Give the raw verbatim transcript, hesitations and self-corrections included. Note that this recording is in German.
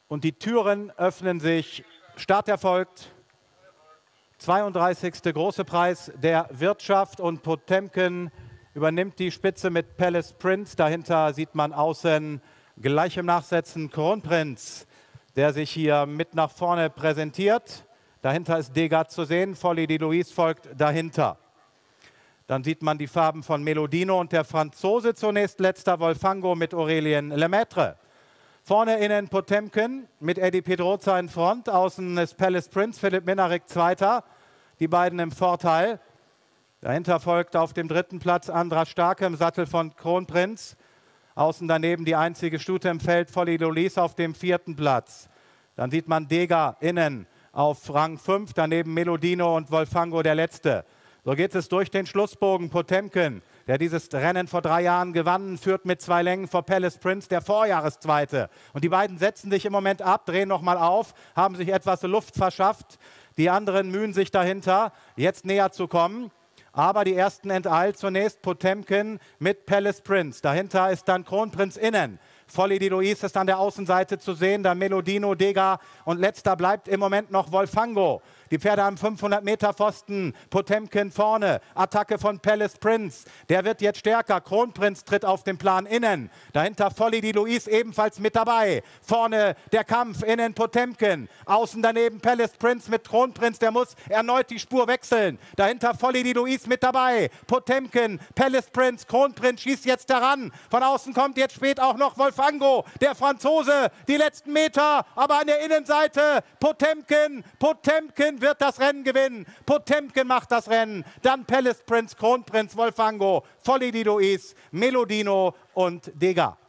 Und die Türen öffnen sich. Start erfolgt. zweiunddreißigste große Preis der Wirtschaft und Potemkin übernimmt die Spitze mit Palace Prince. Dahinter sieht man außen gleich im Nachsetzen Kronprinz, der sich hier mit nach vorne präsentiert. Dahinter ist Degas zu sehen, Folie de Louise folgt dahinter. Dann sieht man die Farben von Melodino und der Franzose zunächst, letzter Volfango mit Aurélien Lemaitre. Vorne innen Potemkin mit Eddie Pedroza in Front, außen ist Palace Prince, Philipp Minarik Zweiter, die beiden im Vorteil. Dahinter folgt auf dem dritten Platz Andra Starke im Sattel von Kronprinz. Außen daneben die einzige Stute im Feld, Folie de Louise auf dem vierten Platz. Dann sieht man Degas innen auf Rang fünf, daneben Melodino und Volfango der Letzte. So geht es durch den Schlussbogen. Potemkin, der dieses Rennen vor drei Jahren gewann, führt mit zwei Längen vor Palace Prince, der Vorjahreszweite. Und die beiden setzen sich im Moment ab, drehen nochmal auf, haben sich etwas Luft verschafft. Die anderen mühen sich dahinter, jetzt näher zu kommen. Aber die ersten enteilt zunächst Potemkin mit Palace Prince. Dahinter ist dann Kronprinz innen. Folie de Louise ist an der Außenseite zu sehen, dann Melodino, Degas und letzter bleibt im Moment noch Volfango. Die Pferde am fünfhundert Meter Pfosten, Potemkin vorne, Attacke von Palace Prince, der wird jetzt stärker, Kronprinz tritt auf den Plan innen, dahinter Folie de Louise ebenfalls mit dabei, vorne der Kampf, innen Potemkin, außen daneben Palace Prince mit Kronprinz, der muss erneut die Spur wechseln, dahinter Folie de Louise mit dabei, Potemkin, Palace Prince, Kronprinz schießt jetzt daran, von außen kommt jetzt spät auch noch Volfango, der Franzose, die letzten Meter, aber an der Innenseite Potemkin, Potemkin wird das Rennen gewinnen. Potemkin macht das Rennen. Dann Palace Prince, Kronprinz, Volfango, Folie de Louise, Melodino und Degas.